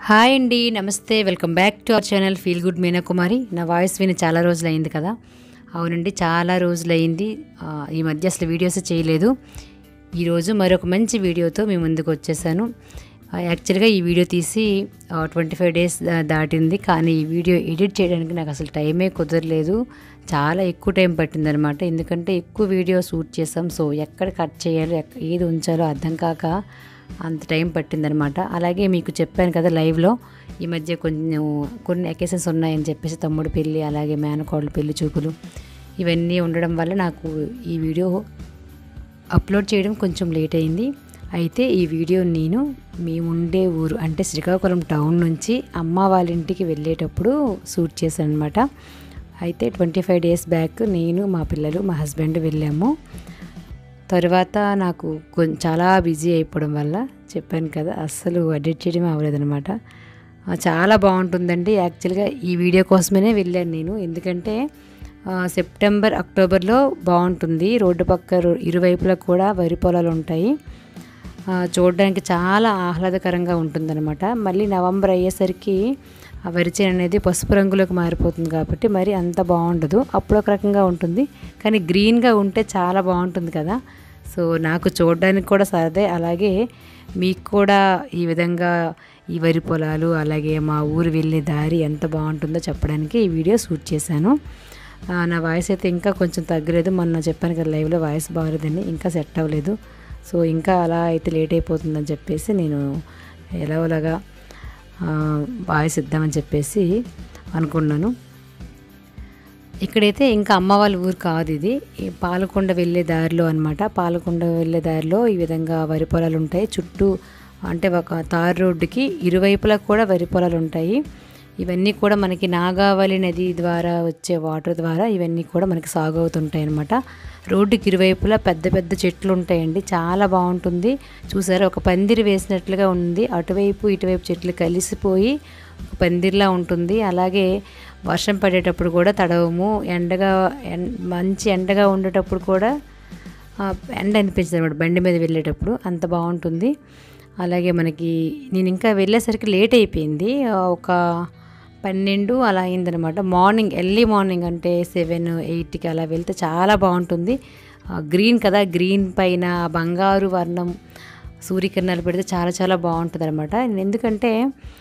Hi అండి, నమస్తే. Welcome back to our channel feel good Meena Kumari. నా వాయిస్ విని చాలా రోజులైంది కదా. అవునండి, చాలా రోజులైంది. ఈ మధ్య అసలు వీడియోస్ చేయలేదు. ఈరోజు మరొక మంచి వీడియోతో మీ ముందుకు వచ్చేసాను. యాక్చువల్గా ఈ వీడియో తీసి 25 డేస్ దాటింది, కానీ ఈ వీడియో ఎడిట్ చేయడానికి నాకు అసలు టైమే కుదరలేదు. చాలా ఎక్కువ టైం పట్టిందనమాట. ఎందుకంటే ఎక్కువ వీడియో షూట్ చేసాం. సో ఎక్కడ కట్ చేయాలో ఏది ఉంచాలో అర్థం కాక అంత టైం పట్టిందనమాట. అలాగే మీకు చెప్పాను కదా లైవ్లో, ఈ మధ్య కొన్ని అకేషన్స్ ఉన్నాయని చెప్పేసి, తమ్ముడు పెళ్ళి, అలాగే మేనకోడలు పెళ్లి చూపులు, ఇవన్నీ ఉండడం వల్ల నాకు ఈ వీడియో అప్లోడ్ చేయడం కొంచెం లేట్ అయింది. అయితే ఈ వీడియో నేను మేముండే ఊరు అంటే శ్రీకాకుళం టౌన్ నుంచి అమ్మ వాళ్ళ ఇంటికి వెళ్ళేటప్పుడు షూట్ చేశాను అనమాట. అయితే 25 డేస్ బ్యాక్ నేను, మా పిల్లలు, మా హస్బెండ్ వెళ్ళాము. తర్వాత నాకు చాలా బిజీ అయిపోవడం వల్ల చెప్పాను కదా, అస్సలు ఎడిట్ చేయడం అవ్వలేదనమాట. చాలా బాగుంటుందండి. యాక్చువల్గా ఈ వీడియో కోసమే వెళ్ళాను నేను. ఎందుకంటే సెప్టెంబర్, అక్టోబర్లో బాగుంటుంది. రోడ్డు పక్క ఇరువైపులా కూడా వరి పొలాలు ఉంటాయి. చూడడానికి చాలా ఆహ్లాదకరంగా ఉంటుందన్నమాట. మళ్ళీ నవంబర్ అయ్యేసరికి ఆ వరి చేను అనేది పసుపు రంగులోకి మారిపోతుంది కాబట్టి మరి అంత బాగుండదు. అప్పుడు ఒక రకంగా ఉంటుంది, కానీ గ్రీన్గా ఉంటే చాలా బాగుంటుంది కదా. సో నాకు చూడడానికి కూడా సరదే, అలాగే మీకు కూడా ఈ విధంగా ఈ వరి పొలాలు, అలాగే మా ఊరు వెళ్ళే దారి ఎంత బాగుంటుందో చెప్పడానికి ఈ వీడియో షూట్ చేశాను. నా వాయిస్ అయితే ఇంకా కొంచెం తగ్గలేదు. మొన్న చెప్పాను కదా లైవ్లో వాయిస్ బాగలేదని, ఇంకా సెట్ అవ్వలేదు. సో ఇంకా అలా అయితే లేట్ అయిపోతుందని చెప్పేసి నేను ఎలాగోలాగా వాయిస్ ఇద్దామని చెప్పేసి అనుకున్నాను. ఇక్కడైతే ఇంకా అమ్మ వాళ్ళ ఊరు కాదు, ఇది పాలకొండ వెళ్ళే దారిలో అనమాట. పాలకొండ వెళ్ళే దారిలో ఈ విధంగా వరి పొలాలు ఉంటాయి. చుట్టూ అంటే ఒక తార్ రోడ్డుకి ఇరువైపులా కూడా వరి పొలాలు ఉంటాయి. ఇవన్నీ కూడా మనకి నాగావళి నది ద్వారా వచ్చే వాటర్ ద్వారా ఇవన్నీ కూడా మనకి సాగు అవుతుంటాయి అనమాట. రోడ్డుకి ఇరువైపులా పెద్ద పెద్ద చెట్లు ఉంటాయండి, చాలా బాగుంటుంది. చూసారా, ఒక పందిరి వేసినట్లుగా ఉంది. అటువైపు ఇటువైపు చెట్లు కలిసిపోయి ఒక పందిరిలా ఉంటుంది. అలాగే వర్షం పడేటప్పుడు కూడా తడవము. మంచి ఎండగా ఉండేటప్పుడు కూడా ఎండ అనిపించింది అనమాట బండి మీద వెళ్ళేటప్పుడు, అంత బాగుంటుంది. అలాగే మనకి నేను ఇంకా వెళ్ళేసరికి లేట్ అయిపోయింది, ఒక 12 అలా అయిందనమాట. మార్నింగ్, ఎర్లీ మార్నింగ్ అంటే 7, 8కి అలా వెళ్తే చాలా బాగుంటుంది. గ్రీన్ కదా, గ్రీన్ పైన బంగారు వర్ణం సూర్యకిరణాలు పెడితే చాలా చాలా బాగుంటుంది అనమాట. ఎందుకంటే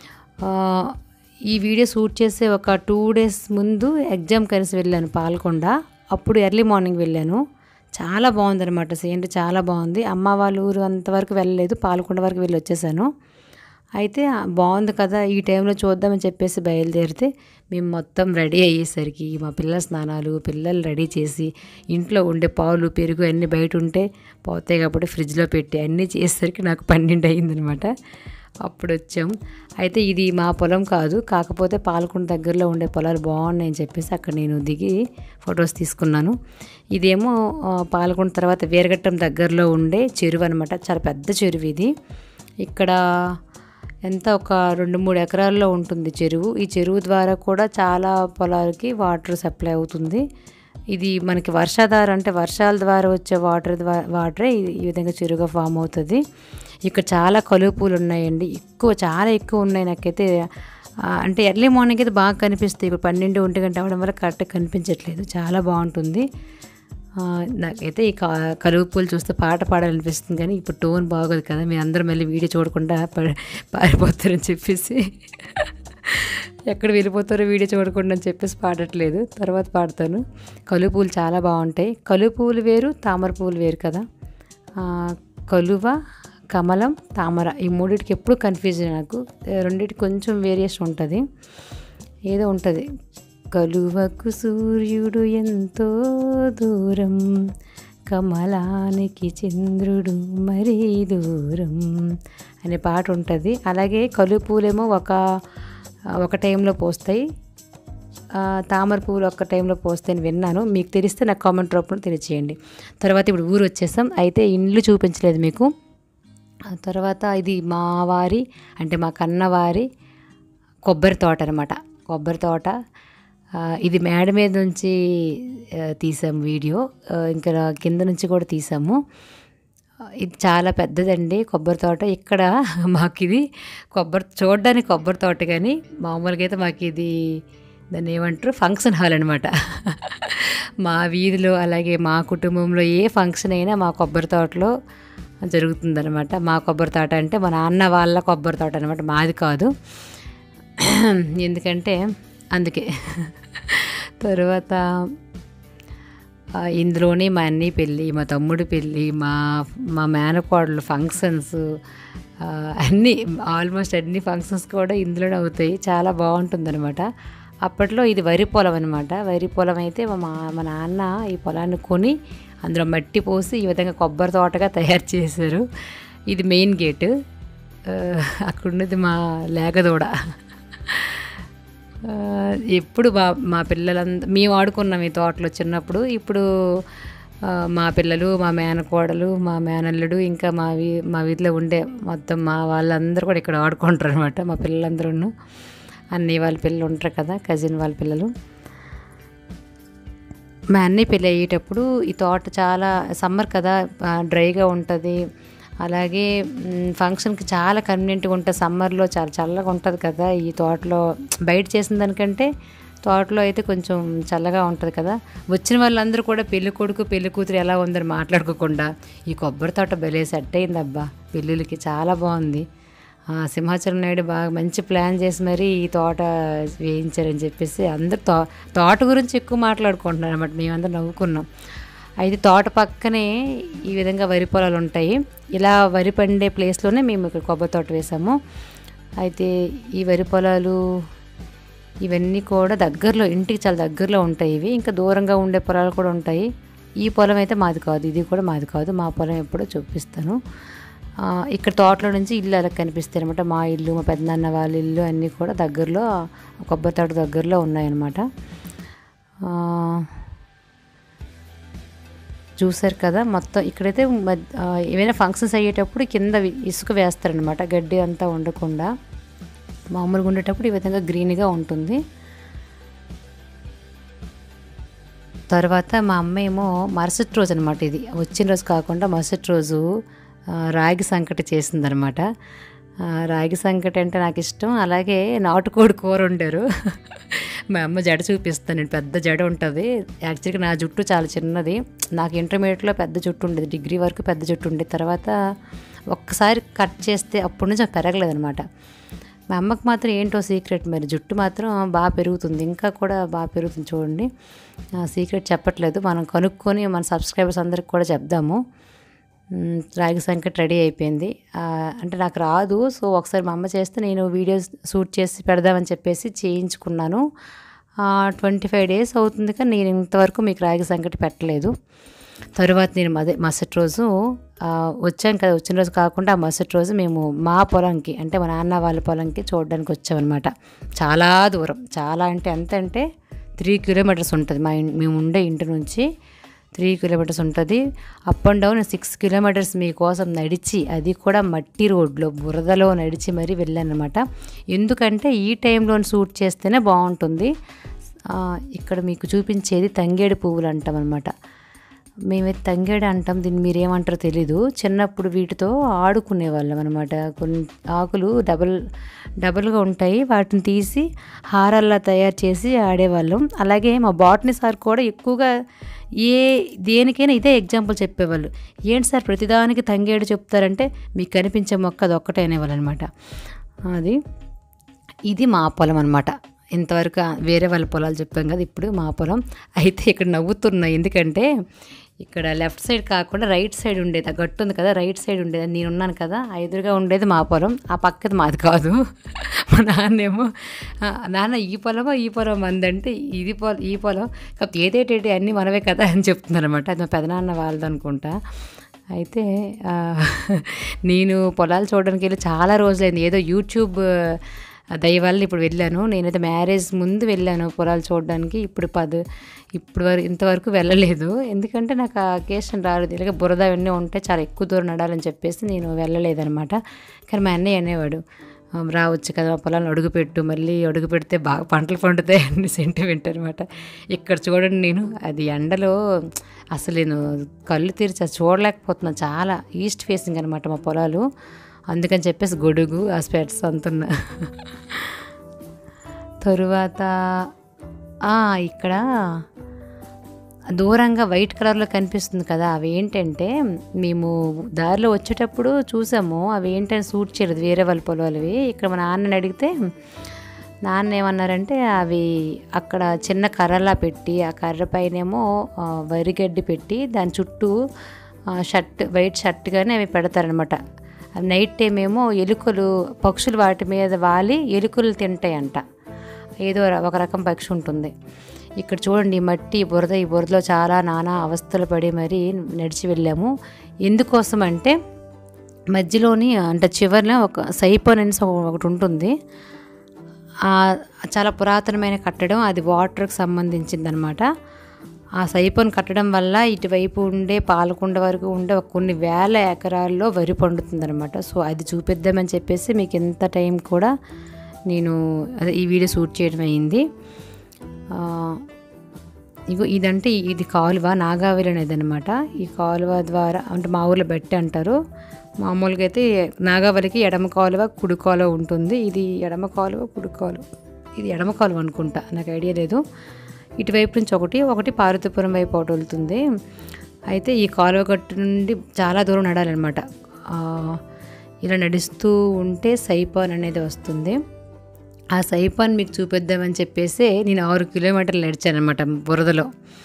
ఈ వీడియో షూట్ చేసే ఒక 2 డేస్ ముందు ఎగ్జామ్ కలిసి వెళ్ళాను పాల్కొండ. అప్పుడు ఎర్లీ మార్నింగ్ వెళ్ళాను. చాలా బాగుందనమాట. సీనరీ చాలా బాగుంది. అమ్మ వాళ్ళ ఊరు అంతవరకు వెళ్ళలేదు, పాల్కొండ వరకు వెళ్ళి వచ్చేసాను. అయితే బాగుంది కదా, ఈ టైంలో చూద్దామని చెప్పేసి బయలుదేరితే మేము మొత్తం రెడీ అయ్యేసరికి మా పిల్లల స్నానాలు, పిల్లలు రెడీ చేసి, ఇంట్లో ఉండే పాలు, పెరుగు అన్నీ బయట ఉంటే పోతాయి కాబట్టి ఫ్రిడ్జ్లో పెట్టి అన్నీ చేసేసరికి నాకు 12 అయ్యిందనమాట. అప్పుడు వచ్చాం. అయితే ఇది మా పొలం కాదు, కాకపోతే పాలకొండ దగ్గరలో ఉండే పొలాలు బాగున్నాయని చెప్పేసి అక్కడ నేను దిగి ఫొటోస్ తీసుకున్నాను. ఇదేమో పాలకొండ తర్వాత వీరఘట్టం దగ్గరలో ఉండే చెరువు అనమాట. చాలా పెద్ద చెరువు ఇది. ఇక్కడ ఎంత ఒక 2-3 ఎకరాల్లో ఉంటుంది చెరువు. ఈ చెరువు ద్వారా కూడా చాలా పొలాలకి వాటర్ సప్లై అవుతుంది. ఇది మనకి వర్షాధార అంటే వర్షాల ద్వారా వచ్చే వాటరే ఈ విధంగా చెరువుగా ఫామ్ అవుతుంది. ఇక్కడ చాలా కలువ పూలు ఉన్నాయండి, చాలా ఎక్కువ ఉన్నాయి. నాకైతే అంటే ఎర్లీ మార్నింగ్ అయితే బాగా కనిపిస్తాయి. ఇప్పుడు 12, 1 గంట అవ్వడం వల్ల కరెక్ట్గా కనిపించట్లేదు. చాలా బాగుంటుంది. నాకైతే ఈ కలువ పూలు చూస్తే పాట పాడాలనిపిస్తుంది, కానీ ఇప్పుడు టోన్ బాగోదు కదా, మీ అందరూ మళ్ళీ వీడియో చూడకుండా పారిపోతారని చెప్పేసి ఎక్కడ వెళ్ళిపోతారో వీడియో చూడకుండా అని చెప్పేసి పాడట్లేదు, తర్వాత పాడతాను. కలువ పూలు చాలా బాగుంటాయి. కలువ పూలు వేరు, తామర పూలు వేరు కదా. కలువ, కమలం, తామర, ఈ మూడింటికి ఎప్పుడు కన్ఫ్యూజన్ నాకు. రెండింటికి కొంచెం వేరియేషన్ ఉంటుంది, ఏదో ఉంటుంది. కలువకు సూర్యుడు ఎంతో దూరం, కమలానికి చంద్రుడు మరీ దూరం అనే పాట ఉంటుంది. అలాగే కలువ పూలేమో ఒక టైంలో పోస్తాయి, తామర పువ్వులు ఒక్క టైంలో పోస్తాయని విన్నాను. మీకు తెలిస్తే నాకు కామెంట్ రూపంలో తెలియచేయండి. తర్వాత ఇప్పుడు ఊరు వచ్చేసాం. అయితే ఇండ్లు చూపించలేదు మీకు. తర్వాత ఇది మా వారి అంటే మా కన్నవారి కొబ్బరి తోట అనమాట. కొబ్బరి తోట ఇది మేడ మీద నుంచి తీసాము వీడియో, ఇంకా కింద నుంచి కూడా తీసాము. ఇది చాలా పెద్దదండి కొబ్బరి తోట. ఇక్కడ మాకిది చూడడానికి కొబ్బరి తోట గానీ, మామూలుగా అయితే మాకిది దాన్ని ఏమంటారు ఫంక్షన్ హాల్ అనమాట. మా వీధిలో అలాగే మా కుటుంబంలో ఏ ఫంక్షన్ అయినా మా కొబ్బరి తోటలో జరుగుతుందనమాట. మా కొబ్బరి తోట అంటే మా నాన్న వాళ్ళ కొబ్బరి తోట అనమాట, మాది కాదు. ఎందుకంటే అందుకే. తరువాత ఇందులోనే మా అన్నయ్య పెళ్ళి, మా తమ్ముడు పెళ్ళి, మా మేనకోడలు ఫంక్షన్స్, అన్నీ ఆల్మోస్ట్ అన్ని ఫంక్షన్స్ కూడా ఇందులోనే అవుతాయి. చాలా బాగుంటుందన్నమాట. అప్పట్లో ఇది వరి పొలం అనమాట. వరి పొలం అయితే మా నాన్న ఈ పొలాన్ని కొని అందులో మట్టి పోసి ఈ విధంగా కొబ్బరి తోటగా తయారు చేశారు. ఇది మెయిన్ గేటు. అక్కడున్నది మా లేగదూడ. ఎప్పుడు మా పిల్లలందరూ మేము ఆడుకున్నాం ఈ తోటలో చిన్నప్పుడు. ఇప్పుడు మా పిల్లలు, మా మేనకోడలు, మా మేనల్లుడు, ఇంకా మా వీధిలో ఉండే మొత్తం మా వాళ్ళందరూ కూడా ఇక్కడ ఆడుకుంటారు అనమాట. మా పిల్లలందరూ అన్నయ్య వాళ్ళ పిల్లలు ఉంటారు కదా, కజిన్ వాళ్ళ పిల్లలు. మా అన్నయ్య పెళ్ళి అయ్యేటప్పుడు ఈ తోట చాలా సమ్మర్ కదా, డ్రైగా ఉంటుంది. అలాగే ఫంక్షన్కి చాలా కన్వీనియంట్గా ఉంటుంది. సమ్మర్లో చాలా చల్లగా ఉంటుంది కదా ఈ తోటలో. బయట చేసిన దానికంటే తోటలో అయితే కొంచెం చల్లగా ఉంటుంది కదా. వచ్చిన వాళ్ళందరూ కూడా పెళ్లి కొడుకు పెళ్లి కూతురు ఎలా ఉందని మాట్లాడుకోకుండా ఈ కొబ్బరి తోట భలే సెట్ అయింది అబ్బా పెళ్ళిళ్ళకి, చాలా బాగుంది. సింహాచలం నాయుడు బాగా మంచి ప్లాన్ చేసి మరి ఈ తోట వేయించారని చెప్పేసి అందరు తోట గురించి ఎక్కువ మాట్లాడుకుంటున్నారు అన్నమాట. మేమందరం నవ్వుకున్నాం. అయితే తోట పక్కనే ఈ విధంగా వరి పొలాలు ఉంటాయి. ఇలా వరి పండే ప్లేస్లోనే మేము ఇక్కడ కొబ్బరి తోట వేసాము. అయితే ఈ వరి పొలాలు ఇవన్నీ కూడా దగ్గరలో, ఇంటికి చాలా దగ్గరలో ఉంటాయి. ఇవి ఇంకా దూరంగా ఉండే పొలాలు కూడా ఉంటాయి. ఈ పొలం అయితే మాది కాదు, ఇది కూడా మాది కాదు. మా పొలం ఎప్పుడో చూపిస్తాను. ఇక్కడ తోటలో నుంచి ఇల్లు అలా కనిపిస్తాయి అనమాట. మా ఇల్లు, మా పెద్దనాన్న వాళ్ళ ఇల్లు అన్నీ కూడా దగ్గరలో, కొబ్బరి తోట దగ్గరలో ఉన్నాయన్నమాట. చూసారు కదా మొత్తం. ఇక్కడైతే ఏమైనా ఫంక్షన్స్ అయ్యేటప్పుడు కింద ఇసుక వేస్తారనమాట, గడ్డి అంతా ఉండకుండా. మామూలుగా ఉండేటప్పుడు ఈ విధంగా గ్రీన్గా ఉంటుంది. తర్వాత మా అమ్మ ఏమో మరుసటి రోజు అనమాట, ఇది వచ్చిన రోజు కాకుండా మరుసటి రోజు రాగి సంకటి చేసిందనమాట. రాగి సంకటి అంటే నాకు ఇష్టం. అలాగే నాటుకోడి కూర వండారు. మా అమ్మ జడ చూపిస్తాను, పెద్ద జడ ఉంటుంది. యాక్చువల్గా నా జుట్టు చాలా చిన్నది. నాకు ఇంటర్మీడియట్లో పెద్ద జుట్టు ఉండేది, డిగ్రీ వరకు పెద్ద జుట్టు ఉండేది. తర్వాత ఒక్కసారి కట్ చేస్తే అప్పటి నుంచి పెరగలేదనమాట. మా అమ్మకి మాత్రం ఏంటో సీక్రెట్, మరి జుట్టు మాత్రం బాగా పెరుగుతుంది, ఇంకా కూడా బాగా పెరుగుతుంది. చూడండి, సీక్రెట్ చెప్పట్లేదు, మనం కనుక్కొని మన సబ్స్క్రైబర్స్ అందరికి కూడా చెప్దాము. రాగి సంకటి రెడీ అయిపోయింది. అంటే నాకు రాదు, సో ఒకసారి మా అమ్మ చేస్తే నేను వీడియోస్ షూట్ చేసి పెడదామని చెప్పేసి చేయించుకున్నాను. 25 days అవుతుంది, కానీ నేను ఇంతవరకు మీకు రాగి సంకటి పెట్టలేదు. తరువాత నేను మరుసటి రోజు వచ్చాం కదా, వచ్చిన రోజు కాకుండా ఆ మరుసటి రోజు మేము మా పొలంకి, అంటే మా నాన్న వాళ్ళ పొలంకి చూడడానికి వచ్చామన్నమాట. చాలా దూరం, చాలా అంటే ఎంత అంటే 3 kilometers ఉంటుంది మేము ఉండే ఇంటి నుంచి. 3 kilometers ఉంటుంది. అప్ అండ్ డౌన్ 6 kilometers మీకోసం నడిచి, అది కూడా మట్టి రోడ్లో బురదలో నడిచి మరీ వెళ్ళాను అనమాట. ఎందుకంటే ఈ టైంలో షూట్ చేస్తేనే బాగుంటుంది. ఇక్కడ మీకు చూపించేది తంగేడు పువ్వులు అంటాం అనమాట. మేమైతే తంగేడు అంటాం, దీన్ని మీరేమంటారో తెలీదు. చిన్నప్పుడు వీటితో ఆడుకునేవాళ్ళం అనమాట. కొన్ని ఆకులు డబల్గా ఉంటాయి, వాటిని తీసి హారాల్లా తయారు చేసి ఆడేవాళ్ళం. అలాగే మా బాటనీ సార్ కూడా ఎక్కువగా దేనికైనా ఇదే ఎగ్జాంపుల్ చెప్పేవాళ్ళు. ఏంటి సార్ ప్రతిదానికి తంగేడు చెప్తారంటే, మీకు కనిపించే మొక్క అది ఒక్కటే అనేవాళ్ళు అనమాట. ఇది మా పొలం అనమాట. ఇంతవరకు వేరే వాళ్ళ పొలాలు చెప్పాం కదా, ఇప్పుడు మా పొలం. అయితే ఇక్కడ నవ్వుతున్నా, ఎందుకంటే ఇక్కడ లెఫ్ట్ సైడ్ కాకుండా రైట్ సైడ్ ఉండేది, ఆ గట్టు ఉంది కదా, రైట్ సైడ్ ఉండేది, నేను ఉన్నాను కదా, ఎదురుగా ఉండేది మా పొలం, ఆ పక్కది మాది కాదు. మా నాన్నేమో, నాన్న ఈ పొలం అందంటే ఈ పొలం కాకపోతే ఏదేటేటి అన్నీ మనవే కదా అని చెప్తున్నారనమాట. అది మా పెదనాన్న వాళ్ళది అనుకుంటా. అయితే నేను పొలాలు చూడడానికి వెళ్ళి చాలా రోజులైంది. ఏదో యూట్యూబ్ దయ వల్ల ఇప్పుడు వెళ్ళాను. నేనైతే మ్యారేజ్ ముందు వెళ్ళాను పొలాలు చూడడానికి. ఇంతవరకు వెళ్ళలేదు, ఎందుకంటే నాకు ఆ అకేషన్ రాలేదు. ఇలాగ బురద అవన్నీ ఉంటే చాలా ఎక్కువ దూరం నడాలని చెప్పేసి నేను వెళ్ళలేదనమాట. కానీ మా అన్నయ్య అనేవాడు, రావచ్చు కదా మా పొలాలను అడుగుపెట్టు, మళ్ళీ అడుగు పెడితే బాగా పంటలు పండుతాయి అని సెంటిమెంట్ అనమాట. ఇక్కడ చూడండి, నేను అది ఎండలో అసలు నేను కళ్ళు తెరిచి అది చూడలేకపోతున్నాను. చాలా ఈస్ట్ ఫేసింగ్ అనమాట మా పొలాలు, అందుకని చెప్పేసి గొడుగు ఆ స్పెట్స్ అంటున్నా. తరువాత ఇక్కడ దూరంగా వైట్ కలర్లో కనిపిస్తుంది కదా, అవి ఏంటంటే మేము దారిలో వచ్చేటప్పుడు చూసాము. అవి ఏంటంటే సూట్ చేయలేదు, వేరే వాళ్ళ పొలాలవి. ఇక్కడ మా నాన్నని అడిగితే నాన్న ఏమన్నారంటే అవి అక్కడ చిన్న కర్రలా పెట్టి, ఆ కర్ర పైనేమో వరిగడ్డి పెట్టి దాని చుట్టూ వైట్ షర్ట్ కానీ అవి పెడతారనమాట. నైట్ టైం ఏమో ఎలుకలు, పక్షులు వాటి మీద వాలి ఎలుకలు తింటాయంట. ఏదో ఒక రకం పక్షి ఉంటుంది. ఇక్కడ చూడండి మట్టి బురద, ఈ బురదలో చాలా నానా అవస్థలు పడి మరీ నడిచి వెళ్ళాము. ఎందుకోసం అంటే మధ్యలోని అంటే చివరిలో ఒక సైపన్ అనేసి ఒకటి ఉంటుంది. చాలా పురాతనమైన కట్టడం, అది వాటర్కి సంబంధించింది అనమాట. ఆ సైపన్ కట్టడం వల్ల ఇటువైపు ఉండే పాలకొండ వరకు ఉండే కొన్ని వేల ఎకరాల్లో వరి పండుతుందనమాట. సో అది చూపిద్దామని చెప్పేసి మీకు ఎంత టైం కూడా నేను ఈ వీడియో షూట్ చేయడం అయింది. ఇగో ఇదంటే ఇది కాలువ, నాగావళి అనేది అనమాట. ఈ కాలువ ద్వారా అంటే మా ఊర్లో బెట్టి అంటారు. మామూలుగా అయితే నాగావళికి ఎడమ కాలువ కుడి కాలువ ఉంటుంది. ఇది ఎడమ కాలువ కుడి కాలువ, ఇది ఎడమ కాలువ అనుకుంటా, నాకు ఐడియా లేదు. ఇటువైపు నుంచి ఒకటి పార్వతీపురం వైపు ఒకటి వెళ్తుంది. అయితే ఈ కాలువ గట్టు నుండి చాలా దూరం నడాలన్నమాట. ఇలా నడుస్తూ ఉంటే సైపాన్ అనేది వస్తుంది. ఆ సైపాన్ మీకు చూపిద్దామని చెప్పేసి నేను 6 కిలోమీటర్లు నడిచాను అనమాట బురదలో.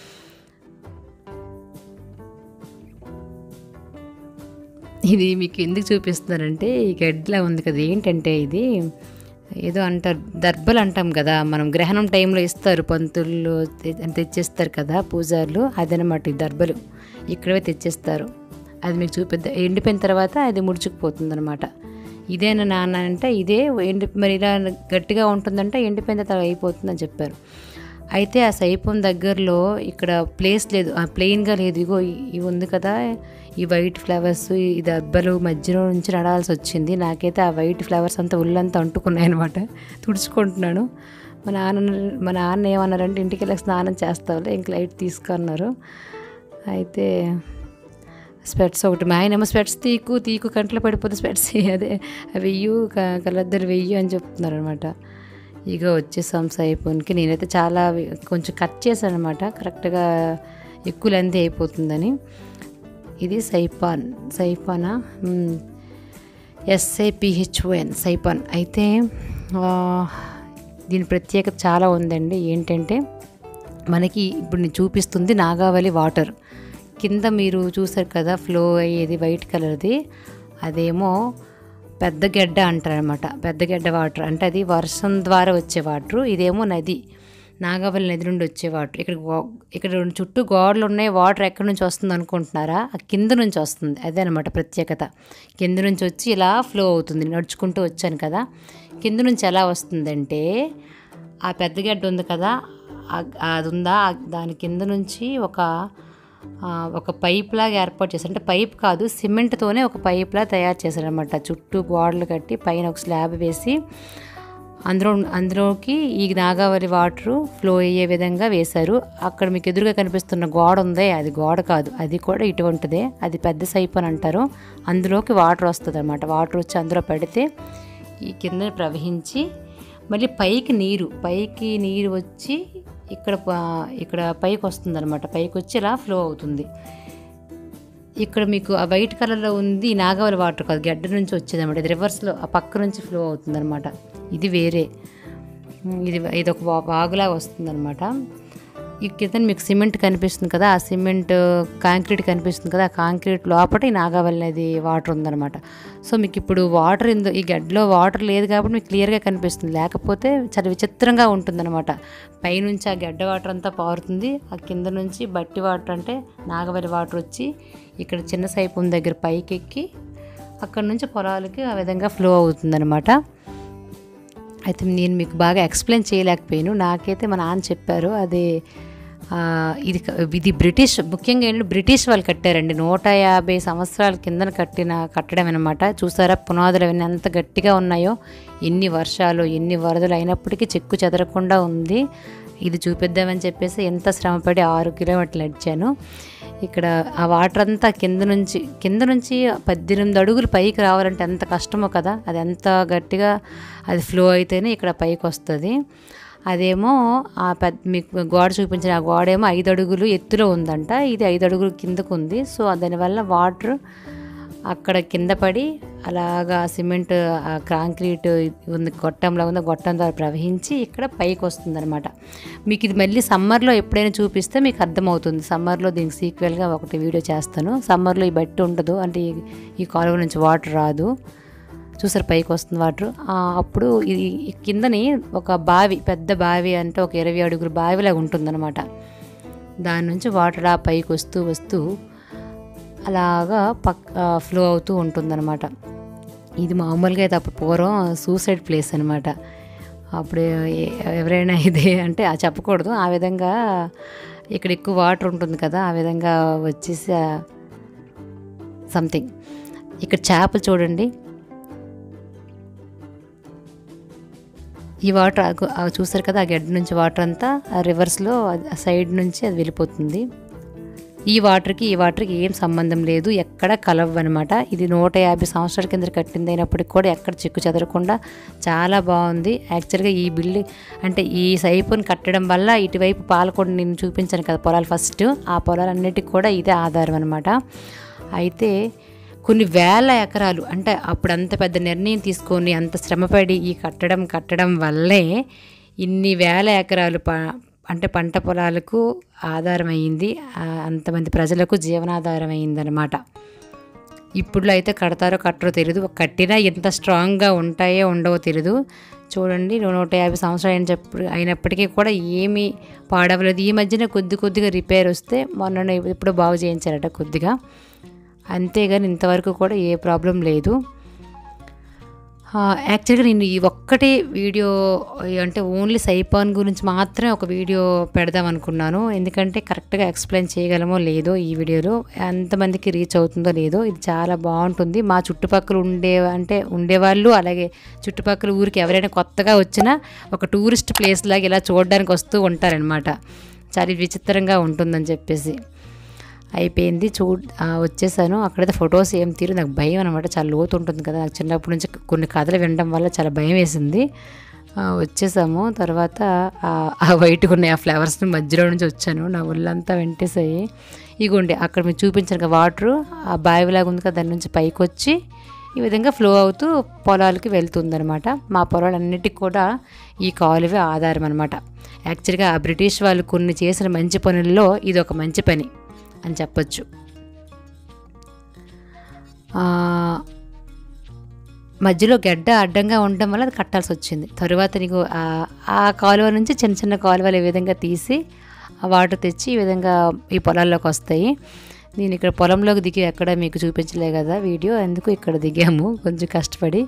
ఇది మీకు ఎందుకు చూపిస్తున్నారంటే ఈ గడ్డిలా ఉంది కదా, ఏంటంటే ఇది ఏదో అంటారు, దర్బలు అంటాం కదా మనం, గ్రహణం టైంలో ఇస్తారు పంతులు తెచ్చేస్తారు కదా పూజారులు, అదనమాట ఈ దర్బలు ఇక్కడే తెచ్చేస్తారు. అది మీకు చూపిద్దాం. ఎండిపోయిన తర్వాత అది ముడుచుకుపోతుంది అనమాట. ఇదేనా నాన్న అంటే ఇదే మరి ఇలా గట్టిగా ఉంటుందంటే ఎండిపోయిన తర్వాత అయిపోతుందని చెప్పారు. అయితే ఆ సైపం దగ్గరలో ఇక్కడ ప్లేస్ లేదు, ప్లెయిన్గా లేదు. ఇగో ఇవి ఉంది కదా, ఈ వైట్ ఫ్లవర్స్, ఈ దర్బలు మధ్యలో నుంచి నడాల్సి వచ్చింది. నాకైతే ఆ వైట్ ఫ్లవర్స్ అంతా ఒళ్ళంతా అంటుకున్నాయి అనమాట. తుడుచుకుంటున్నాను. మా నాన్న ఏమన్నారంటే ఇంటికి వెళ్ళి స్నానం చేస్తావులే, ఇంక లైట్ తీసుకున్నారు. అయితే స్పెట్స్ ఒకటి, మా ఆయనేమో స్పెట్స్ తీకు కంట్లో పడిపోతే స్పెట్స్ అదే వెయ్యు కలద్దరు వెయ్యు అని చెప్తున్నారు అనమాట. ఇక వచ్చేసాం సైపోన్కి. నేనైతే చాలా కొంచెం కట్ చేశాను అనమాట, కరెక్ట్గా ఎక్కువ లెంత్ అయిపోతుందని. ఇది సైపానా SIPHON సైపాన్. అయితే దీని ప్రత్యేకత చాలా ఉందండి. ఏంటంటే మనకి ఇప్పుడు నేను చూపిస్తుంది నాగావళి వాటర్. కింద మీరు చూసారు కదా ఫ్లో అయ్యేది వైట్ కలర్ది, అదేమో పెద్ద గడ్డ అంటారనమాట. పెద్ద గడ్డ వాటర్ అంటే అది వర్షం ద్వారా వచ్చే వాటరు. ఇదేమో నది, నాగావళి నది నుండి వచ్చే వాటర్. ఇక్కడ చుట్టూ గోడలు ఉన్నాయి. వాటర్ ఎక్కడి నుంచి వస్తుంది అనుకుంటున్నారా? ఆ కింద నుంచి వస్తుంది. అదే అనమాట ప్రత్యేకత. కింద నుంచి వచ్చి ఇలా ఫ్లో అవుతుంది. నడుచుకుంటూ వచ్చాను కదా, కింద నుంచి ఎలా వస్తుందంటే ఆ పెద్ద గడ్డ ఉంది కదా, అది ఉందా, దాని కింద నుంచి ఒక పైప్ లాగా ఏర్పాటు చేశారు. అంటే పైప్ కాదు, సిమెంట్తోనే ఒక పైప్ లాగా తయారు చేశారనమాట. చుట్టూ గోడలు కట్టి పైన ఒక స్లాబ్ వేసి అందులోకి ఈ నాగావళి వాటరు ఫ్లో అయ్యే విధంగా వేశారు. అక్కడ మీకు ఎదురుగా కనిపిస్తున్న గోడ ఉందే, అది గోడ కాదు, అది కూడా ఇటువంటిదే. అది పెద్ద సైపన్ అంటారు. అందులోకి వాటర్ వస్తుంది అనమాట. వాటర్ వచ్చి అందులో పడితే ఈ కింద ప్రవహించి మళ్ళీ పైకి నీరు వచ్చి ఇక్కడ పైకి వస్తుంది అనమాట. పైకి వచ్చి ఇలా ఫ్లో అవుతుంది. ఇక్కడ మీకు ఆ వైట్ కలర్లో ఉంది నాగావళి వాటర్ కాదు, గడ్డ నుంచి వచ్చేది అనమాట. ఇది రివర్స్లో ఆ పక్క నుంచి ఫ్లో అవుతుంది అనమాట. ఇది వేరే, ఇది ఒక వాగులాగా వస్తుంది అనమాట. ఈ కింద మీకు సిమెంట్ కనిపిస్తుంది కదా, ఆ సిమెంట్ కాంక్రీట్ కనిపిస్తుంది కదా, ఆ కాంక్రీట్ లోపల ఈ నాగావళి అనేది వాటర్ ఉందన్నమాట. సో మీకు ఇప్పుడు వాటర్ ఈ గడ్డలో వాటర్ లేదు కాబట్టి మీకు క్లియర్గా కనిపిస్తుంది, లేకపోతే చాలా విచిత్రంగా ఉంటుందన్నమాట. పైనుంచి ఆ గడ్డ వాటర్ అంతా పారుతుంది, ఆ కింద నుంచి బట్టి వాటర్ అంటే నాగావళి వాటర్ వచ్చి ఇక్కడ చిన్న సైపు దగ్గర పైకి ఎక్కి అక్కడ నుంచి పొలాలకి ఆ విధంగా ఫ్లో అవుతుందన్నమాట. అయితే నేను మీకు బాగా ఎక్స్ప్లెయిన్ చేయలేకపోయాను. నాకైతే మా నాన్న చెప్పారు, అది ఇది బ్రిటిష్, ముఖ్యంగా ఏంటంటే బ్రిటిష్ వాళ్ళు కట్టారండి. 150 సంవత్సరాల కిందన కట్టడం అనమాట. చూసారా పునాదులు అవన్నీ ఎంత గట్టిగా ఉన్నాయో, ఎన్ని వర్షాలు ఎన్ని వరదలు అయినప్పటికీ చెక్కు చెదరకుండా ఉంది. ఇది చూపిద్దామని చెప్పేసి ఎంత శ్రమపడి 6 కిలోమీటర్లు నడిచాను. ఇక్కడ ఆ వాటర్ అంతా కింద నుంచి 18 అడుగులు పైకి రావాలంటే ఎంత కష్టమో కదా. అది ఎంత గట్టిగా అది ఫ్లో అయితేనే ఇక్కడ పైకి వస్తుంది. అదేమో మీకు గోడ చూపించిన ఆ గోడ ఏమో 5 అడుగులు ఎత్తులో ఉందంట, ఇది 5 అడుగులు కిందకు ఉంది. సో దానివల్ల వాటర్ అక్కడ కింద పడి అలాగా సిమెంట్ కాంక్రీట్ ఉంది, గొట్టంలా ఉంది, గొట్టం ద్వారా ప్రవహించి ఇక్కడ పైకి వస్తుంది అనమాట. మీకు ఇది మళ్ళీ సమ్మర్లో ఎప్పుడైనా చూపిస్తే మీకు అర్థమవుతుంది. సమ్మర్లో దీనికి సీక్వెల్గా ఒకటి వీడియో చేస్తాను. సమ్మర్లో ఈ బట్టి ఉండదు, అంటే ఈ కాలువ నుంచి వాటర్ రాదు. చూసారు పైకి వస్తుంది వాటర్. అప్పుడు ఇది కిందని ఒక బావి, పెద్ద బావి, అంటే ఒక 20 అడుగుల బావిలాగా ఉంటుందన్నమాట. దాని నుంచి వాటర్ ఆ పైకి వస్తూ అలాగా ఫ్లో అవుతూ ఉంటుందన్నమాట. ఇది మామూలుగా అయితే అప్పుడు పూర్వం సూసైడ్ ప్లేస్ అనమాట. అప్పుడు ఎవరైనా ఇదే అంటే చెప్పకూడదు, ఆ విధంగా ఇక్కడ ఎక్కువ వాటర్ ఉంటుంది కదా, ఆ విధంగా వచ్చేసి సంథింగ్. ఇక్కడ చేపలు చూడండి, ఈ వాటర్ చూసారు కదా, ఆ గడ్డ నుంచి వాటర్ అంతా ఆ రివర్స్లో సైడ్ నుంచి అది వెళ్ళిపోతుంది. ఈ వాటర్కి ఏం సంబంధం లేదు, ఎక్కడ కలవ్ అనమాట. ఇది 150 సంవత్సరాల కింద కట్టింది అయినప్పటికి కూడా ఎక్కడ చెక్కు చెదరకుండా చాలా బాగుంది. యాక్చువల్గా ఈ బిల్డింగ్ అంటే ఈ సైపుని కట్టడం వల్ల ఇటువైపు పాలకొండ నేను చూపించాను కదా పొలాలు, ఫస్ట్ ఆ పొలాలన్నిటికీ కూడా ఇదే ఆధారం అనమాట. అయితే కొన్ని వేల ఎకరాలు, అంటే అప్పుడు అంత పెద్ద నిర్ణయం తీసుకొని అంత శ్రమపడి ఈ కట్టడం వల్లే ఇన్ని వేల ఎకరాలు అంటే పంట పొలాలకు ఆధారమైంది, అంతమంది ప్రజలకు జీవనాధారం అయిందనమాట. ఇప్పుడు అయితే కడతారో కట్టరో తెలియదు, కట్టినా ఎంత స్ట్రాంగ్గా ఉంటాయో ఉండవో తెలియదు. చూడండి 150 సంవత్సరాలు అయినప్పటికీ కూడా ఏమీ పాడవలేదు. ఈ మధ్యన కొద్దిగా రిపేర్ వస్తే మొన్న ఇప్పుడు బాగు చేయించారట కొద్దిగా, అంతేగాని ఇంతవరకు కూడా ఏ ప్రాబ్లం లేదు. యాక్చువల్గా నేను ఈ ఒక్కటే వీడియో అంటే ఓన్లీ సైపాన్ గురించి మాత్రమే ఒక వీడియో పెడదాం అనుకున్నాను. ఎందుకంటే కరెక్ట్గా ఎక్స్ప్లెయిన్ చేయగలమో లేదో ఈ వీడియోలో, ఎంతమందికి రీచ్ అవుతుందో లేదో. ఇది చాలా బాగుంటుంది. మా చుట్టుపక్కల ఉండేవాళ్ళు, అలాగే చుట్టుపక్కల ఊరికి ఎవరైనా కొత్తగా వచ్చినా ఒక టూరిస్ట్ ప్లేస్ లాగా ఇలా చూడడానికి వస్తూ ఉంటారనమాట. చాలా విచిత్రంగా ఉంటుందని చెప్పేసి అయిపోయింది. వచ్చేసాను. అక్కడైతే ఫొటోస్ ఏం తీరు, నాకు భయం అనమాట, చాలా లోతు ఉంటుంది కదా. నాకు చిన్నప్పటి నుంచి కొన్ని కథలు వినడం వల్ల చాలా భయం వేసింది. వచ్చేసాము. తర్వాత ఆ వైట్గా ఉన్నాయి ఆ ఫ్లవర్స్ని మధ్యలో నుంచి వచ్చాను, నా ఒళ్ళంతా వెంటేసాయి. ఇగోండి అక్కడ మీరు చూపించాను వాటరు ఆ బావిలాగా ఉంది కదా, దాని నుంచి పైకి వచ్చి ఈ విధంగా ఫ్లో అవుతూ పొలాలకి వెళ్తుందనమాట. మా పొలాలన్నిటికీ కూడా ఈ కాలువే ఆధారం అనమాట. యాక్చువల్గా ఆ బ్రిటిష్ వాళ్ళు కొన్ని చేసిన మంచి పనుల్లో ఇది ఒక మంచి పని అని చెప్పొచ్చు. మధ్యలో గడ్డ అడ్డంగా ఉండడం వల్ల అది కట్టాల్సి వచ్చింది. తరువాత నీకు ఆ కాలువ నుంచి చిన్న కాలువలు ఈ విధంగా తీసి ఆ వాటర్ తెచ్చి ఈ విధంగా ఈ పొలాల్లోకి వస్తాయి. నేను ఇక్కడ పొలంలోకి దిగి ఎక్కడ మీకు చూపించలే కదా వీడియో, ఎందుకు ఇక్కడ దిగాము కొంచెం కష్టపడి.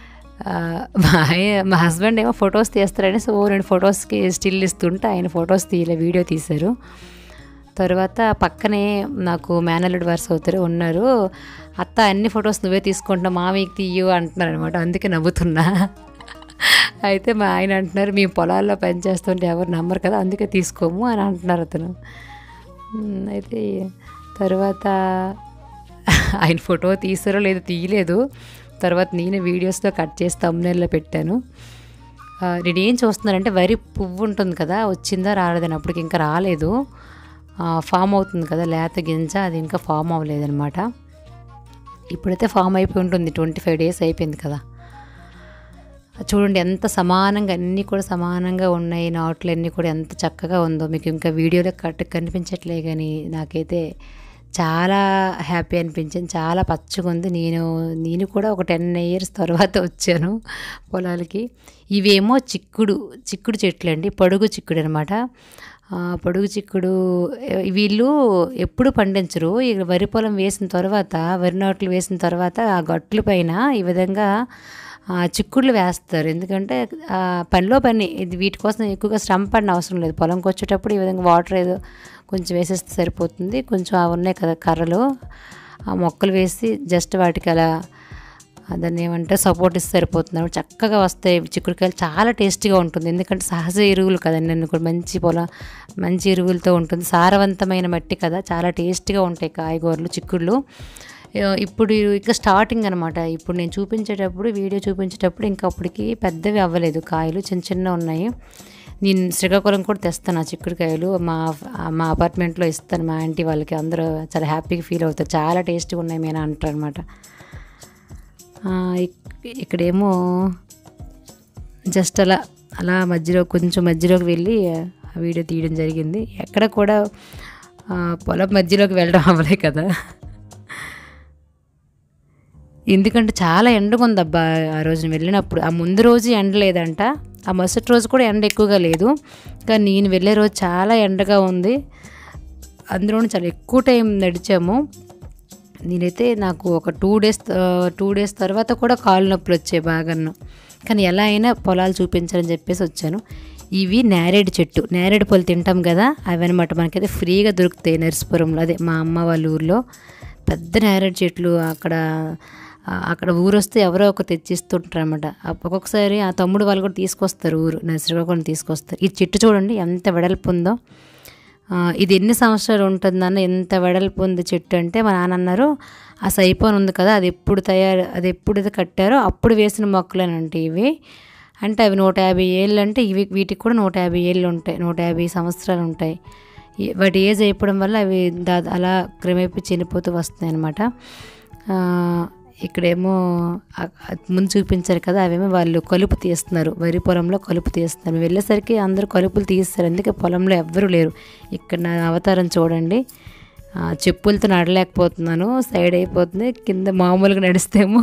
మా హస్బెండ్ ఏమో ఫొటోస్ తీస్తారని, సో నేను ఫొటోస్కి స్టిల్ ఇస్తుంటే ఆయన ఫొటోస్ వీడియో తీశారు. తర్వాత పక్కనే నాకు మేనల్లుడు వరుస ఉన్నారు. అత్త అన్ని ఫొటోస్ నువ్వే తీసుకుంటున్నావు, మామయ్యకి తీయు అంటున్నారు అనమాట. అందుకే నవ్వుతున్నా. అయితే మా ఆయన అంటున్నారు, మీ పొలాల్లో పనిచేస్తుంటే ఎవరు నమ్మరు కదా, అందుకే తీసుకోము అని అంటున్నారు అతను. అయితే తర్వాత ఆయన ఫోటో తీసారో లేదో తీయలేదు. తర్వాత నేను వీడియోస్తో కట్ చేసి థంబ్నెయిల్లో పెట్టాను. నేనేం చూస్తున్నానంటే వరి పువ్వు ఉంటుంది కదా, వచ్చిందా రాలేదని. అప్పటికి ఇంకా రాలేదు, ఫామ్ అవుతుంది కదా లేత గింజ, అది ఇంకా ఫామ్ అవ్వలేదన్నమాట. ఇప్పుడైతే ఫామ్ అయిపోయి ఉంటుంది, 25 డేస్ అయిపోయింది కదా. చూడండి ఎంత సమానంగా, అన్నీ కూడా సమానంగా ఉన్నాయి, నాట్లు అన్నీ కూడా ఎంత చక్కగా ఉందో. మీకు ఇంకా వీడియోలో కనిపించట్లే, కానీ నాకైతే చాలా హ్యాపీ అనిపించింది. చాలా పచ్చగా ఉంది. నేను కూడా ఒక 10 years తర్వాత వచ్చాను పొలాలకి. ఇవేమో చిక్కుడు చెట్లు అండి, పొడుగు చిక్కుడు అనమాట. పొడుగు చిక్కుడు వీళ్ళు ఎప్పుడు పండించరు. ఇక వరి పొలం వేసిన తర్వాత, వరి నాట్లు వేసిన తర్వాత ఆ గట్ల పైన ఈ విధంగా చిక్కుళ్ళు వేస్తారు. ఎందుకంటే పనిలో పని ఇది, వీటి కోసం ఎక్కువగా శ్రమ పడిన అవసరం లేదు. పొలంకి వచ్చేటప్పుడు ఈ విధంగా వాటర్ ఏదో కొంచెం వేసేస్తే సరిపోతుంది. కొంచెం అవి ఉన్నాయి కదా కర్రలు, ఆ మొక్కలు వేసి జస్ట్ వాటికి అలా దాన్ని ఏమంటే సపోర్ట్ ఇస్తే సరిపోతుంది. చక్కగా వస్తాయి చిక్కుడుకాయలు. చాలా టేస్టీగా ఉంటుంది, ఎందుకంటే సహజ ఎరువులు కదండి. నన్ను కూడా మంచి ఎరువులతో ఉంటుంది. సారవంతమైన మట్టి కదా, చాలా టేస్టీగా ఉంటాయి కాయగూరలు, చిక్కుళ్ళు. ఇప్పుడు ఇంకా స్టార్టింగ్ అనమాట. ఇప్పుడు నేను వీడియో చూపించేటప్పుడు ఇంకా అప్పటికి పెద్దవి అవ్వలేదు, కాయలు చిన్న చిన్న ఉన్నాయి. నేను శ్రీకాకుళం కూడా తెస్తాను ఆ చిక్కుడుకాయలు. మా అపార్ట్మెంట్లో ఇస్తాను మా ఆంటీ వాళ్ళకి. అందరూ చాలా హ్యాపీగా ఫీల్ అవుతారు. చాలా టేస్టీగా ఉన్నాయి మేనా అంటారు అనమాట. ఇక్కడేమో జస్ట్ అలా మధ్యలోకి వెళ్ళి వీడియో తీయడం జరిగింది. ఎక్కడ కూడా పొలం మధ్యలోకి వెళ్ళడం అవ్వలే కదా, ఎందుకంటే చాలా ఎండగా ఉంది అబ్బా ఆ రోజు వెళ్ళినప్పుడు. ఆ ముందు రోజు ఎండ లేదంట, ఆ మరుసటి రోజు కూడా ఎండ ఎక్కువగా లేదు. కానీ నేను వెళ్ళే రోజు చాలా ఎండగా ఉంది. అందులోనే చాలా ఎక్కువ టైం నడిచాము. నేనైతే నాకు ఒక 2 డేస్ తర్వాత కూడా కాళ్ళు నొప్పులు వచ్చాయి బాగాను. కానీ ఎలా అయినా పొలాలు చూపించాలని చెప్పేసి వచ్చాను. ఇవి నేరేడు చెట్టు, నేరేడు పళ్ళు తింటాం కదా అవి అనమాట. మనకైతే ఫ్రీగా దొరుకుతాయి నర్సీపురంలో, అదే మా అమ్మ వాళ్ళ ఊర్లో పెద్ద నేరేడు చెట్లు. అక్కడ ఊరు వస్తే ఎవరో ఒక తెచ్చిస్తుంటారు అనమాట. ఒక్కొక్కసారి ఆ తమ్ముడు వాళ్ళు కూడా తీసుకొస్తారు, శ్రీకాకుళం తీసుకొస్తారు. ఈ చెట్టు చూడండి ఎంత వెడల్పు ఉందో. ఇది ఎన్ని సంవత్సరాలు ఉంటుందన్న ఎంత వెడల్పు ఉంది చెట్టు అంటే, మా నాన్న అన్నారు ఆ సైపోన్ ఉంది కదా అది ఎప్పుడైతే కట్టారో అప్పుడు వేసిన మొక్కలేనంటే ఇవి. అంటే అవి 150 ఏళ్ళు అంటే వీటికి కూడా 150 ఏళ్ళు ఉంటాయి, 150 సంవత్సరాలు ఉంటాయి. వాటి ఏజ్ అయిపోవడం వల్ల అవి అలా క్రమేపీ చనిపోతూ వస్తాయి అన్నమాట. ఇక్కడేమో ముందు చూపించారు కదా అవేమో వాళ్ళు కలుపు తీస్తున్నారు, వరి పొలంలో కలుపు తీస్తున్నారు. వెళ్ళేసరికి అందరూ కలుపులు తీస్తారు, అందుకే పొలంలో ఎవ్వరూ లేరు. ఇక్కడ నా అవతారం చూడండి, చెప్పులతో నడలేకపోతున్నాను, సైడ్ అయిపోతుంది. కింద మామూలుగా నడిస్తేమో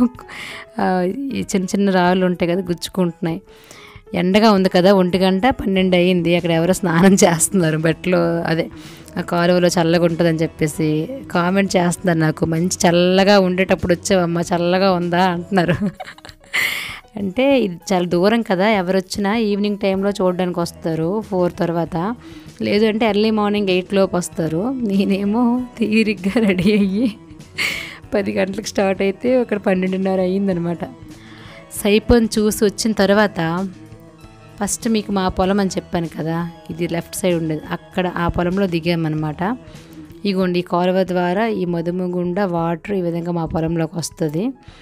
ఈ చిన్న రాళ్ళు ఉంటాయి కదా గుచ్చుకుంటున్నాయి. ఎండగా ఉంది కదా, 1:12 అయ్యింది. అక్కడ ఎవరో స్నానం చేస్తున్నారు బట్టలో, అదే ఆ కాలువలో చల్లగా ఉంటుందని చెప్పేసి కామెంట్ చేస్తున్నారు నాకు. మంచి చల్లగా ఉండేటప్పుడు వచ్చావమ్మా, చల్లగా ఉందా అంటున్నారు. అంటే ఇది చాలా దూరం కదా, ఎవరు వచ్చినా ఈవినింగ్ టైంలో చూడడానికి వస్తారు 4 తర్వాత, లేదు అంటే ఎర్లీ మార్నింగ్ 8 లోపు వస్తారు. నేనేమో తీరిగ్గా రెడీ అయ్యి 10 గంటలకు స్టార్ట్ అయితే అక్కడ 12:30 అయ్యిందనమాట. సైపోన్ చూసి వచ్చిన తర్వాత ఫస్ట్ మీకు మా పొలం అని చెప్పాను కదా, ఇది లెఫ్ట్ సైడ్ ఉండేది, అక్కడ ఆ పొలంలో దిగామన్నమాట. ఇగోండి ఈ కాలువ ద్వారా ఈ మదుము గుండా వాటర్ ఈ విధంగా మా పొలంలోకి వస్తుంది.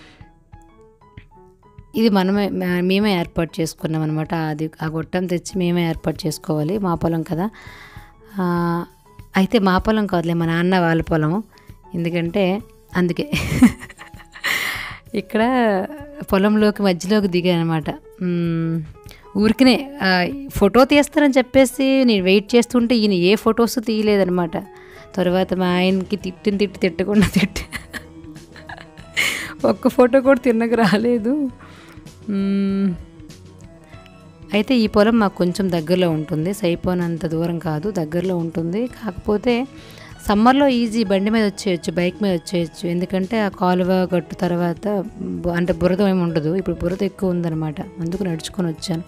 ఇది మేమే ఏర్పాటు చేసుకున్నాం అనమాట. అది ఆ గొట్టం తెచ్చి మేమే ఏర్పాటు చేసుకోవాలి, మా పొలం కదా. అయితే మా పొలం కాదులే, మా నాన్న వాళ్ళ పొలం, ఎందుకంటే అందుకే ఇక్కడ పొలంలోకి మధ్యలోకి దిగానమాట. ఊరికినే ఫోటో తీస్తారని చెప్పేసి నేను వెయిట్ చేస్తుంటే ఈయన ఏ ఫొటోస్ తీయలేదనమాట. తర్వాత మా ఆయనకి తిట్టకుండా ఒక్క ఫోటో కూడా తిన్నకు రాలేదు. అయితే ఈ పొలం మాకు కొంచెం దగ్గరలో ఉంటుంది, సైపోనంత దూరం కాదు, దగ్గరలో ఉంటుంది. కాకపోతే సమ్మర్లో ఈజీ బండి మీద వచ్చేయచ్చు, బైక్ మీద వచ్చేయచ్చు, ఎందుకంటే ఆ కాలువ గట్టు తర్వాత అంటే బురద ఏమి ఉండదు. ఇప్పుడు బురద ఎక్కువ ఉందన్నమాట, అందుకు నడుచుకొని వచ్చాను.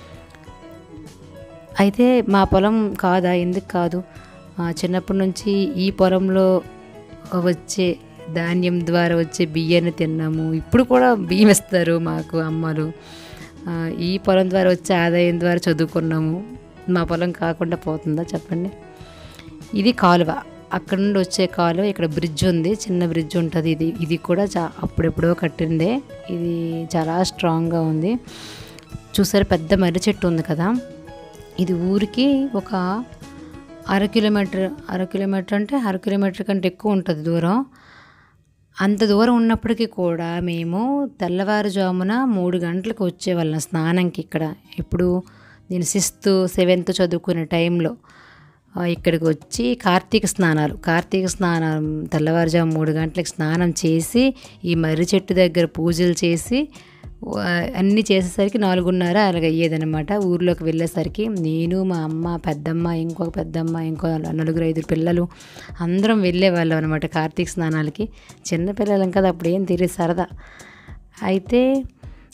అయితే మా పొలం కాదా, ఎందుకు కాదు, చిన్నప్పటి నుంచి ఈ పొలంలో వచ్చే ధాన్యం ద్వారా వచ్చే బియ్యాన్ని తిన్నాము. ఇప్పుడు కూడా బియ్యం ఇస్తారు మాకు అమ్మలు. ఈ పొలం ద్వారా వచ్చే ఆదాయం ద్వారా చదువుకున్నాము. మా పొలం కాకుండా పోతుందా చెప్పండి. ఇది కాలువ, అక్కడ నుండి వచ్చే కాలువ. ఇక్కడ బ్రిడ్జ్ ఉంది, చిన్న బ్రిడ్జ్ ఉంటుంది. ఇది కూడా అప్పుడెప్పుడో కట్టిందే. ఇది చాలా స్ట్రాంగ్గా ఉంది. చూసారు పెద్ద మర్రి చెట్టు ఉంది కదా, ఇది ఊరికి ఒక 1/2 కిలోమీటర్ అంటే 1/2 కిలోమీటర్ కంటే ఎక్కువ ఉంటుంది దూరం. అంత దూరం ఉన్నప్పటికీ కూడా మేము తెల్లవారుజామున 3 గంటలకు వచ్చేవాళ్ళం స్నానంకి. ఇప్పుడు నేను 6th 7th చదువుకునే టైంలో ఇక్కడికి వచ్చి కార్తీక స్నానం తెల్లవారుజాము 3 గంటలకు స్నానం చేసి ఈ మర్రి చెట్టు దగ్గర పూజలు చేసి అన్నీ చేసేసరికి 4:30 అలాగ అయ్యేదనమాట. ఊర్లోకి వెళ్ళేసరికి నేను, మా అమ్మ, పెద్దమ్మ, ఇంకొక పెద్దమ్మ, ఇంకో 4-5 పిల్లలు అందరం వెళ్ళేవాళ్ళం అనమాట కార్తీక స్నానాలకి. చిన్నపిల్లలం కదా, అప్పుడు ఏం తెలియదు, సరదా. అయితే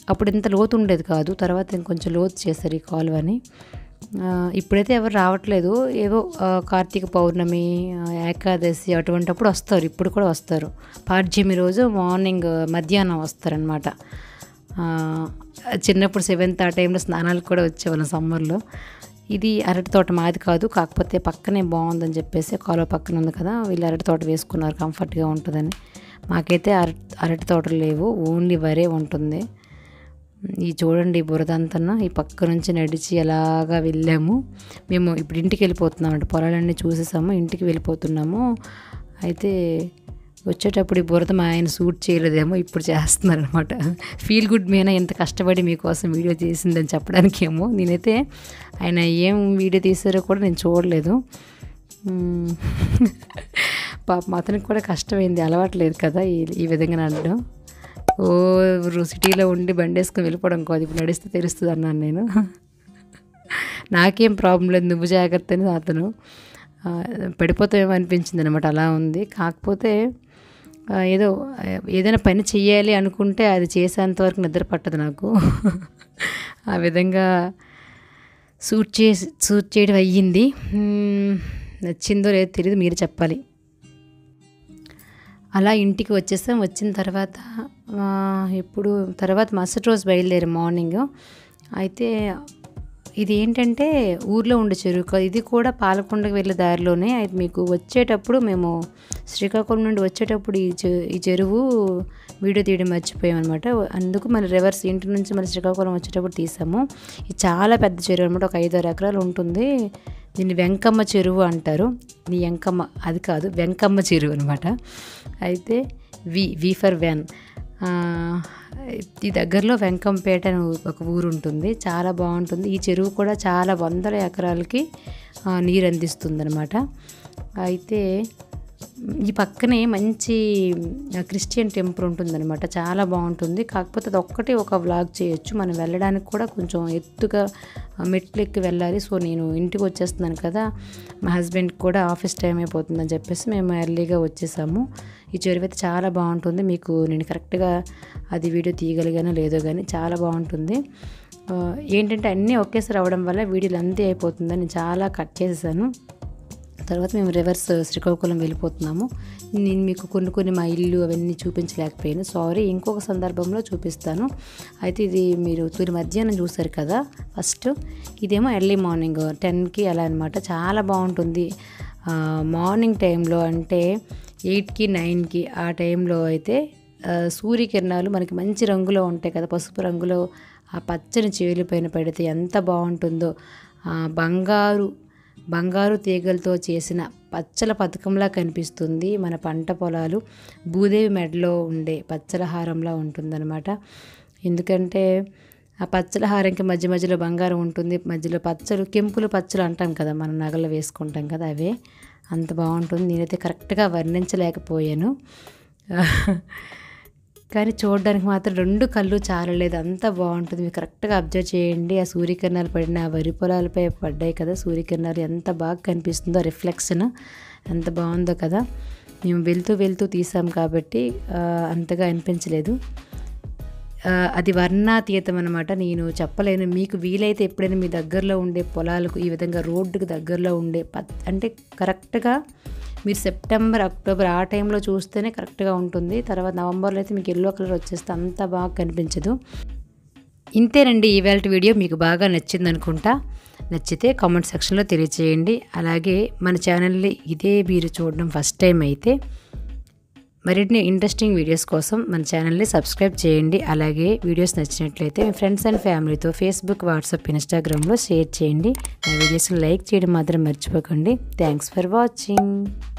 అప్పుడు ఇంత లోతు ఉండేది కాదు, తర్వాత ఇంకొంచెం లోతు చేశారు ఈ కాలువని. ఇప్పుడైతే ఎవరు రావట్లేదు, ఏదో కార్తీక పౌర్ణమి, ఏకాదశి అటువంటప్పుడు వస్తారు, ఇప్పుడు కూడా వస్తారు. పాడ్యమి రోజు మార్నింగ్ మధ్యాహ్నం వస్తారనమాట. చిన్నప్పుడు 7th ఆ టైంలో స్నానాలకు కూడా వచ్చేవాళ్ళం సమ్మర్లో. ఇది అరటి తోట మాది కాదు, కాకపోతే పక్కనే బాగుందని చెప్పేసి, కాలువ పక్కన ఉంది కదా, వీళ్ళు అరటి తోట వేసుకున్నారు కంఫర్ట్గా ఉంటుందని. మాకైతే అరటి తోటలు లేవు, ఓన్లీ వరే ఉంటుంది. ఈ చూడండి బురద అంతా, ఈ పక్క నుంచి నడిచి అలాగా వెళ్ళాము. మేము ఇప్పుడు ఇంటికి వెళ్ళిపోతున్నాం అంటే పొలాలన్నీ చూసేసాము, ఇంటికి వెళ్ళిపోతున్నాము. అయితే వచ్చేటప్పుడు ఈ బురద మా ఆయన సూట్ చేయలేదేమో, ఇప్పుడు చేస్తున్నారు అనమాట. ఫీల్ గుడ్ మీనా ఎంత కష్టపడి మీకోసం వీడియో తీసిందని చెప్పడానికేమో. నేనైతే ఆయన ఏం వీడియో తీసారో కూడా నేను చూడలేదు. పాపం అతనికి కూడా కష్టమైంది, అలవాట్లేదు కదా ఈ విధంగా నడడం. సిటీలో ఉండి బండి వేసుకొని వెళ్ళిపోవడం కాదు, ఇప్పుడు నడిస్తే తెలుస్తుంది అన్నాను నేను. నాకేం ప్రాబ్లం లేదు, నువ్వు జాగ్రత్త అని అతను. పడిపోతామేమో అనిపించింది అనమాట, అలా ఉంది. కాకపోతే ఏదైనా పని చెయ్యాలి అనుకుంటే అది చేసేంత వరకు నిద్ర పట్టదు నాకు. ఆ విధంగా సూట్ చేయడం అయ్యింది. నచ్చిందో లేదో తెలియదు, మీరు చెప్పాలి. అలా ఇంటికి వచ్చేసాం. వచ్చిన తర్వాత మరుసటి రోజు బయలుదేరి మార్నింగ్. అయితే ఇది ఏంటంటే ఊర్లో ఉండే చెరువు, ఇది కూడా పాలకొండకు వెళ్ళే దారిలోనే. అయితే మీకు వచ్చేటప్పుడు మేము శ్రీకాకుళం నుండి వచ్చేటప్పుడు ఈ చెరువు వీడియో తీయడం మర్చిపోయామన్నమాట. అందుకు మళ్ళీ రివర్స్ ఇంటి నుంచి మళ్ళీ శ్రీకాకుళం వచ్చేటప్పుడు తీసాము. ఇది చాలా పెద్ద చెరువు అనమాట, ఒక 5-6 ఎకరాలు ఉంటుంది. దీన్ని వెంకమ్మ చెరువు అంటారు. ఇది వెంకమ్మ అది కాదు, వెంకమ్మ చెరువు అనమాట. అయితే వి ఫర్ వెన్. ఈ దగ్గరలో వెంకంపేట అని ఒక ఊరు ఉంటుంది, చాలా బాగుంటుంది. ఈ చెరువు కూడా చాలా 100 ఎకరాలకి నీరు అందిస్తుంది అనమాట. అయితే ఈ పక్కనే మంచి క్రిస్టియన్ టెంపుల్ ఉంటుందన్నమాట, చాలా బాగుంటుంది. కాకపోతే అది ఒక్కటే ఒక వ్లాగ్ చేయొచ్చు, మనం వెళ్ళడానికి కూడా కొంచెం ఎత్తుగా మెట్లు ఎక్కి వెళ్ళాలి. సో నేను ఇంటికి వచ్చేస్తున్నాను కదా, మా హస్బెండ్కి కూడా ఆఫీస్ టైం అయిపోతుందని చెప్పేసి మేము ఎర్లీగా వచ్చేసాము. ఈ చెరువు అయితే చాలా బాగుంటుంది. మీకు నేను కరెక్ట్గా అది వీడియో తీయగలిగానో లేదో కానీ చాలా బాగుంటుంది. ఏంటంటే అన్నీ ఒకేసారి అవ్వడం వల్ల వీడియోలు అంతే అయిపోతుందని నేను చాలా కట్ చేసేసాను. తర్వాత మేము రివర్స్ శ్రీకాకుళం వెళ్ళిపోతున్నాము. నేను మీకు కొన్ని మా ఇల్లు అవన్నీ చూపించలేకపోయాను, సారీ. ఇంకొక సందర్భంలో చూపిస్తాను. అయితే ఇది మీరు మధ్యాహ్నం చూసారు కదా ఫస్ట్, ఇదేమో ఎర్లీ మార్నింగ్ 10కి అలా అనమాట. చాలా బాగుంటుంది. మార్నింగ్ టైంలో అంటే 8కి 9కి ఆ టైంలో అయితే సూర్యకిరణాలు మనకి మంచి రంగులో ఉంటాయి కదా, పసుపు రంగులో ఆ పచ్చని చేలు పైన పడితే ఎంత బాగుంటుందో. బంగారు తీగలతో చేసిన పచ్చల పథకంలా కనిపిస్తుంది మన పంట పొలాలు. భూదేవి మెడలో ఉండే పచ్చల హారంలా ఉంటుందన్నమాట. ఎందుకంటే ఆ పచ్చల హారంకి మధ్య మధ్యలో బంగారం ఉంటుంది, మధ్యలో పచ్చలు, కెంపులు పచ్చలు అంటాం కదా, మనం నగలు వేసుకుంటాం కదా, అవే. అంత బాగుంటుంది. నేనైతే కరెక్ట్గా వర్ణించలేకపోయాను, కానీ చూడడానికి మాత్రం 2 కళ్ళు చాలలేదు, అంత బాగుంటుంది. మీరు కరెక్ట్గా అబ్జర్వ్ చేయండి. ఆ సూర్యకిరణాలు పడిన వరి పొలాలపై పడ్డాయి కదా, సూర్యకిరణాలు ఎంత బాగా కనిపిస్తుందో, రిఫ్లెక్షన్ ఎంత బాగుందో కదా. మేము వెళ్తూ తీసాం కాబట్టి అంతగా అనిపించలేదు. అది వర్ణాతీతం అనమాట, నేను చెప్పలేను. మీకు వీలైతే ఎప్పుడైనా మీ దగ్గరలో ఉండే పొలాలకు ఈ విధంగా రోడ్డుకు దగ్గరలో ఉండే అంటే కరెక్ట్గా మీరు సెప్టెంబర్, అక్టోబర్ ఆ టైంలో చూస్తేనే కరెక్ట్గా ఉంటుంది. తర్వాత నవంబర్లో అయితే మీకు ఎల్లో కలర్ వచ్చేస్తే అంత బాగా కనిపించదు. ఇంతేనండి ఇవాల్టి వీడియో. మీకు బాగా నచ్చింది అనుకుంటా. నచ్చితే కామెంట్ సెక్షన్లో తెలియచేయండి. అలాగే మన ఛానల్ని ఇదే మీరు చూడడం ఫస్ట్ టైం అయితే మరిన్ని ఇంట్రెస్టింగ్ వీడియోస్ కోసం మన ఛానల్ని సబ్స్క్రైబ్ చేయండి. అలాగే వీడియోస్ నచ్చినట్లయితే మీ ఫ్రెండ్స్ అండ్ ఫ్యామిలీతో ఫేస్బుక్, వాట్సాప్, ఇన్స్టాగ్రామ్లో షేర్ చేయండి. నా వీడియోస్ని లైక్ చేయడం మాత్రం మర్చిపోకండి. Thanks for watching.